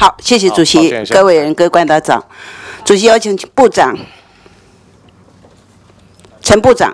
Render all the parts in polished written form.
好，谢谢主席，各位人、各位观众长。主席有请部长陈部长。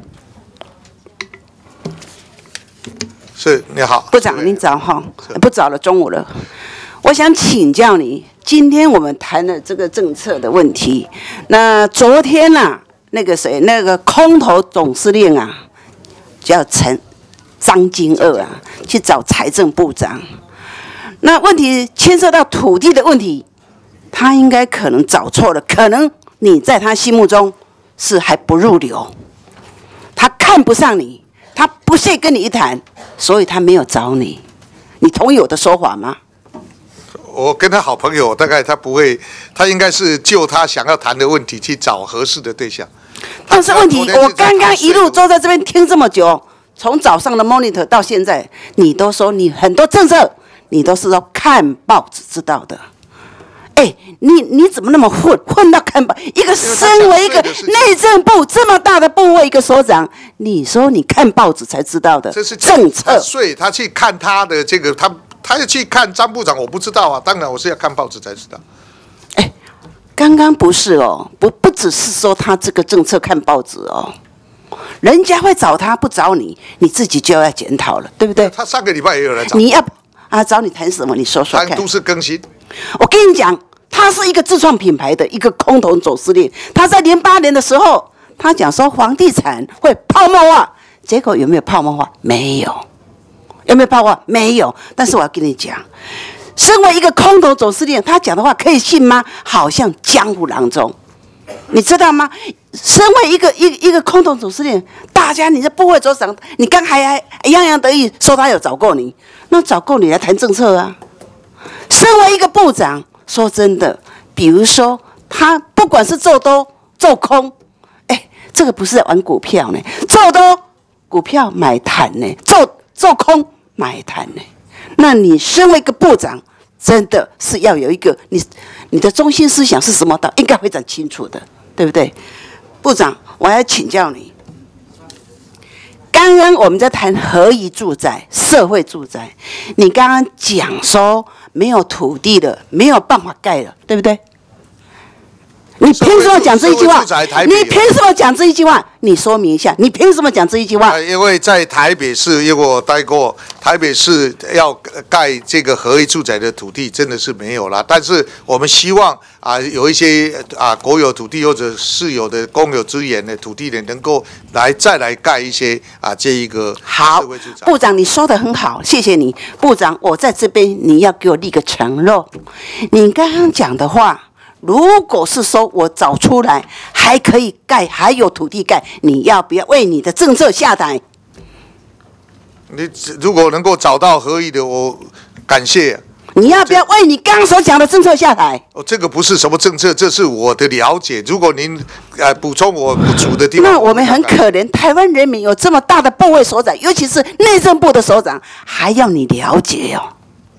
是，你好， 部长，您早哈，不早了，中午了。我想请教你，今天我们谈的这个政策的问题。那昨天啊，那个空头总司令啊，叫张金锷啊，去找财政部长。那问题牵涉到土地的问题，他应该可能找错了，可能你在他心目中是还不入流，他看不上你，他不屑跟你一谈，所以他没有找你。你同意我的说法吗？ 我跟他好朋友，大概他不会，他应该是就他想要谈的问题去找合适的对象。 但是问题，我刚刚一路坐在这边听这么久，从早上的 monitor 到现在，你都说你很多政策，你都是要看报纸知道的。哎，你怎么那么混到看报？一个身为一个内政部这么大的部位一个所长，你说你看报纸才知道的政策， 所以他去看他的这个他要去看张部长，我不知道啊，当然我是要看报纸才知道。 哎，刚刚不是哦，不只是说他这个政策看报纸哦，人家会找他不找你，你自己就要检讨了，对不对？ 他上个礼拜也有人找你要找你谈什么？你说说看。 谈都市更新。 我跟你讲，他是一个自创品牌的一个空头总司令，他在08年的时候，他讲说房地产会泡沫化，结果有没有泡沫化？没有。有没有泡沫？没有。但是我要跟你讲，身为一个空头总司令，他讲的话可以信吗？好像江湖郎中，你知道吗？身为一个空头总司令，大家你这部会所长，你刚还洋洋得意说他有找过你，那找过你来谈政策啊。身为一个部长，说真的，比如说他不管是做多做空，哎，这个不是在玩股票呢，做多股票买谈呢，做空买谈呢。那你身为一个部长，真的是要有一个你的中心思想是什么的，应该非常清楚的，对不对？部长，我要请教你。刚刚我们在谈合宜住宅、社会住宅，你刚刚讲说没有土地了，没有办法盖了，对不对？你凭什么讲这一句话？你凭什么讲这一句话？你说明一下，你凭什么讲这一句话？ 因为在台北市，因为我待过，台北市要盖这个合宜住宅的土地真的是没有了。但是我们希望有一些国有土地或者市有的公有资源的土地呢，能够再来盖一些这一个社会住宅。 部长，你说得很好，谢谢你，部长。我在这边，你要给我立个承诺，你刚刚讲的话。如果是说我找出来还可以盖，还有土地盖，你要不要为你的政策下台？ 你如果能够找到合宜的，我感谢。 你要不要为你刚刚所讲的政策下台？ 这个不是什么政策，这是我的了解。如果您补充我不足的地方， 那我们很可怜，台湾人民有这么大的部位所长，尤其是内政部的所长，还要你了解哦。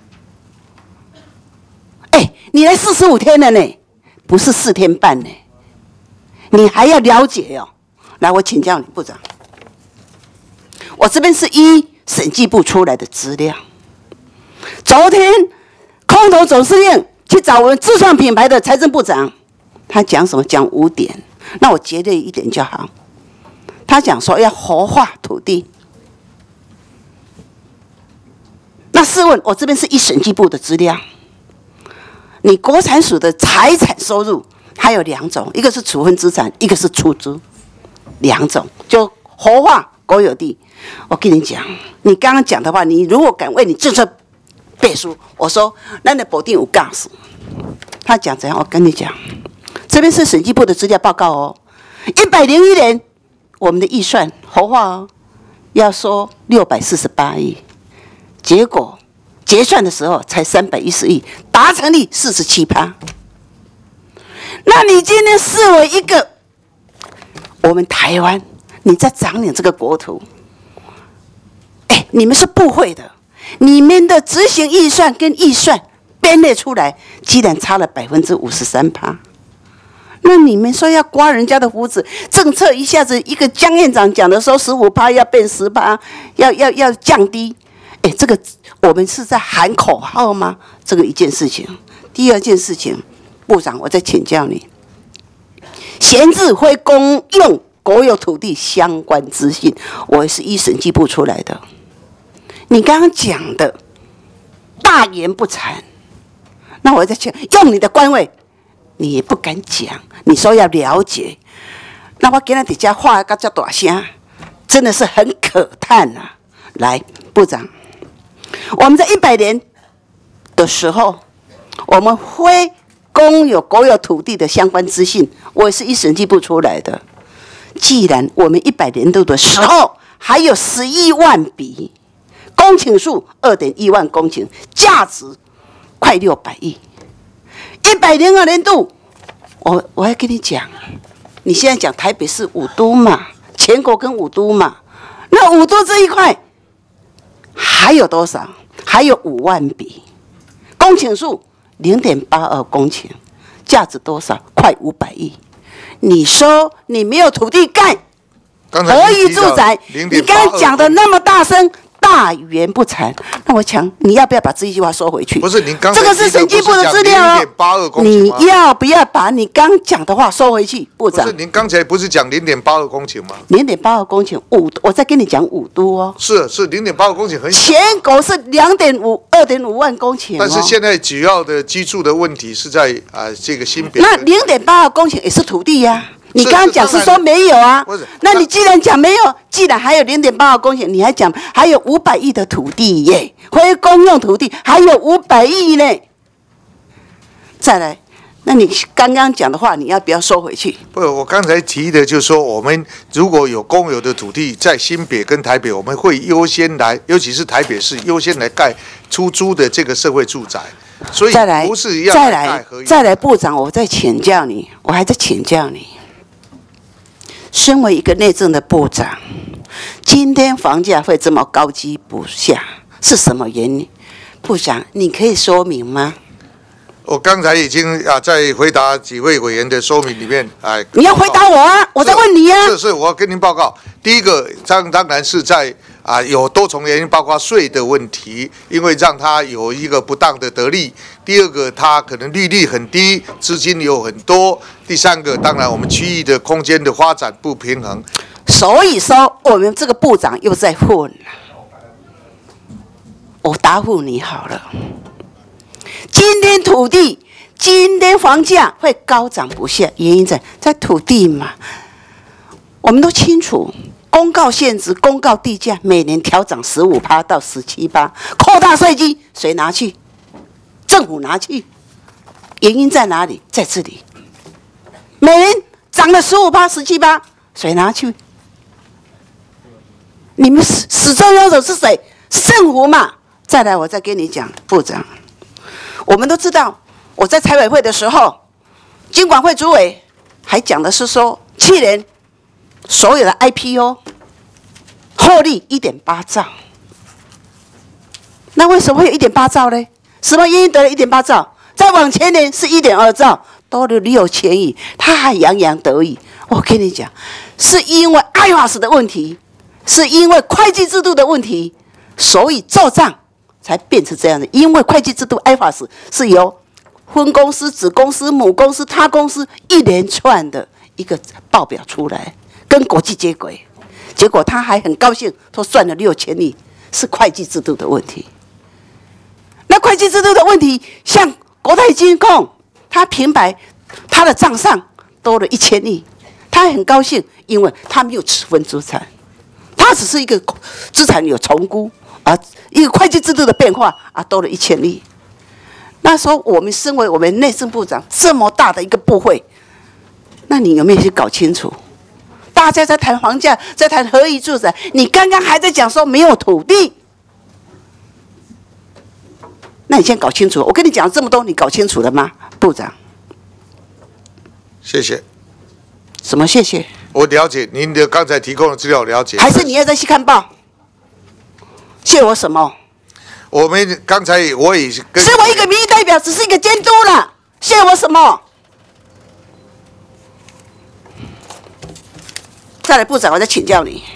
哎，你来45天了呢。不是4天半呢，你还要了解哦。来，我请教你，部长，我这边是依审计部出来的资料。昨天空头总司令去找我们自创品牌的财政部长，他讲什么？讲5点，那我节略1点就好。他讲说要活化土地。那试问，我这边是依审计部的资料。你国产署的财产收入它有2种，一个是处分资产，一个是出租，2种就活化国有地。我跟你讲，你刚刚讲的话，你如果敢为你政策背书，我说咱的保定有告诉。他讲怎样？我跟你讲，这边是审计部的资料报告哦。101年我们的预算活化哦，要说648亿，结果。结算的时候才310亿，达成率47%。那你今天视为一个我们台湾，你在掌领这个国土，哎，你们是部会的，你们的执行预算跟预算编列出来，居然差了53%。那你们说要刮人家的胡子，政策一下子一个江院长讲的说15%要变10%，要降低。哎，这个我们是在喊口号吗？这个一件事情。 第二件事情，部长，我再请教你，闲置非公用国有土地相关资讯，我是依审计部出来的。你刚刚讲的大言不惭，那我再请用你的官位，你也不敢讲，你说要了解，那我今天底下话个叫大声，真的是很可叹啊！来，部长，我们在100年的时候，我们非公有国有土地的相关资讯，我也是依审计部出来的。既然我们100年度的时候还有11万笔，公顷数2.1万公顷，价值快600亿。102年度，我要跟你讲，你现在讲台北市五都嘛，全国跟五都嘛，那五都这一块还有多少？还有5万笔，公顷数0.82公顷，价值多少？快500亿。你说你没有土地盖合意住宅，你刚才讲的那么大声，大言不惭，那我想你要不要把这一句话收回去？ 不是您刚才这个是审计部的资料哦，你要不要把你刚讲的话收回去，部长？ 不是您刚才不是讲0.82公顷吗 ？0.82公顷我再跟你讲五都哦。 是0.82公顷很小。 全国是2.5万公顷、哦。 但是现在主要的居住的问题是在这个新北。 那0.82公顷也是土地呀、啊。你刚刚讲是说没有啊？那你既然讲没有，既然还有0.82公顷，你还讲还有500亿的土地耶，非公用土地还有500亿呢。再来，那你刚刚讲的话，你要不要收回去？ 不，我刚才提的就是说，我们如果有公有的土地在新北跟台北，我们会优先来，尤其是台北市优先来盖出租的这个社会住宅。所以不是要再来，部长，我再请教你，我还在请教你。身为一个内政的部长，今天房价会这么高居不下，是什么原因？部长，你可以说明吗？ 我刚才已经在回答几位委员的说明里面， 你要回答我啊！我在问你啊！ 是，我要跟您报告。第一个，当然是在有多重原因，包括税的问题，因为让他有一个不当的得利。第二个，他可能利率很低，资金有很多。第三个，当然我们区域的空间的发展不平衡。 所以说，我们这个部长又在混了。我答复你好了。今天土地，今天房价会高涨不下，原因在土地嘛。我们都清楚，公告现值、公告地价，每年调涨15%到17%，扩大税金，谁拿去？政府拿去。原因在哪里？在这里。每年涨了15%、17%，谁拿去？你们始终拥有是谁？是政府嘛？再来，我再跟你讲，部长。我们都知道，我在财委会的时候，金管会主委还讲的是说，去年所有的 IPO 获利1.8兆。那为什么会有1.8兆呢？什么原因得了1.8兆？再往前年是1.2兆，多了6000亿，他还洋洋得意。我跟你讲，是因为爱法史的问题，是因为会计制度的问题，所以做账才变成这样的。因为会计制度爱法史是由分公司、子公司、母公司、他公司一连串的一个报表出来，跟国际接轨。结果他还很高兴，说赚了6000亿，是会计制度的问题。那会计制度的问题，像国泰金控，他平白他的账上多了1000亿，他很高兴，因为他没有持分资产，他只是一个资产有重估啊，一个会计制度的变化啊，多了1000亿。那时候我们身为我们内政部长这么大的一个部会，那你有没有去搞清楚？大家在谈房价，在谈合宜住宅，你刚刚还在讲说没有土地，那你先搞清楚。我跟你讲这么多，你搞清楚了吗，部长？ 谢谢。 什么谢谢？ 我了解您的刚才提供的资料，了解。 还是你要再去看报？谢我什么？ 我们刚才我也是跟， 是我一个民意代表，只是一个监督了，谢我什么？再来，部长，我再请教你。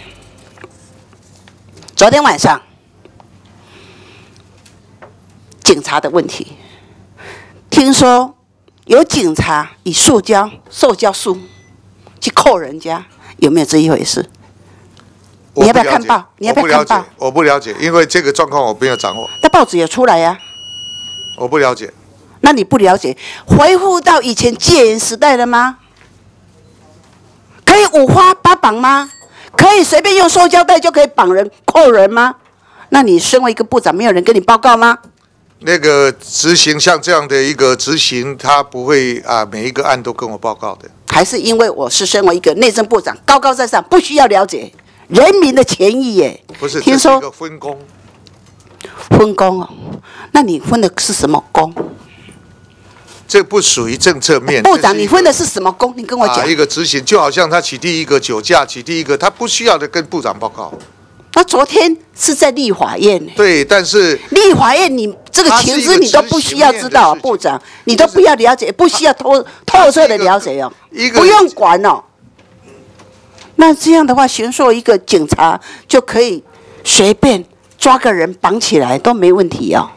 昨天晚上，警察的问题， 听说有警察以塑胶束去扣人家，有没有这一回事？你要不要看报？你要不要看报？ 我不了解，因为这个状况我没有掌握。 那报纸有出来呀、 我不了解。 那你不了解，恢复到以前戒严时代了吗？可以五花八绑吗？可以随便用塑胶袋就可以绑人、扣人吗？那你身为一个部长，没有人跟你报告吗？ 那个执行像这样的一个执行，他不会每一个案都跟我报告的。 还是因为我是身为一个内政部长，高高在上，不需要了解人民的权益耶？ 不是， 听说这是一个分工。 分工哦，那你分的是什么工？ 这不属于政策面。 部长，你分的是什么工？你跟我讲。 一个执行，就好像他起第一个酒驾，起第一个，他不需要的跟部长报告。 那昨天是在立法院呢。 对，但是立法院你这个情资你都不需要知道啊，部长，你都不要了解，不需要透彻的了解哦，不用管哦。那这样的话，巡逻一个警察就可以随便抓个人绑起来都没问题哦。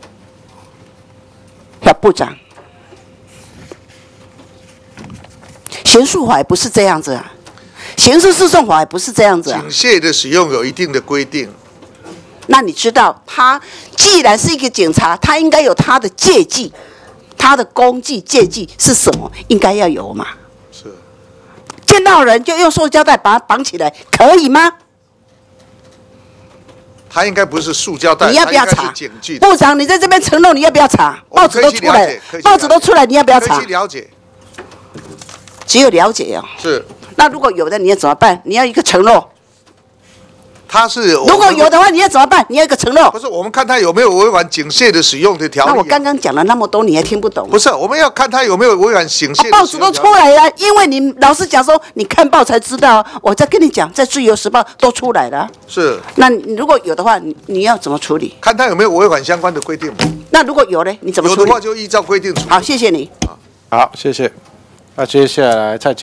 小部长，刑诉法也不是这样子啊。刑事诉讼法也不是这样子啊。 警械的使用有一定的规定。 那你知道，他既然是一个警察，他应该有他的戒纪，他的公纪戒纪是什么？应该要有嘛。 是。 见到人就用塑胶袋把他绑起来，可以吗？ 他应该不是塑胶袋， 你要不要查？ 警句。 部长，你在这边承诺，你要不要查？报纸都出来了，报纸都出来，你要不要查？ 可以去了解。 只有了解哦。 是。 那如果有的，你要怎么办？你要一个承诺。 他是如果有的话，你要怎么办？你要一个承诺。 不是，我们看他有没有违反警械的使用的条例。 那我刚刚讲了那么多，你还听不懂？ 不是，我们要看他有没有违反警械。 报纸都出来了，因为你老是讲说你看报才知道。我再跟你讲，在《自由时报》都出来了。 是。 那如果有的话，你要怎么处理？ 看他有没有违反相关的规定。 那如果有呢？你怎么处理？ 有的话就依照规定处理。 好，谢谢你。 好，谢谢。那接下来蔡。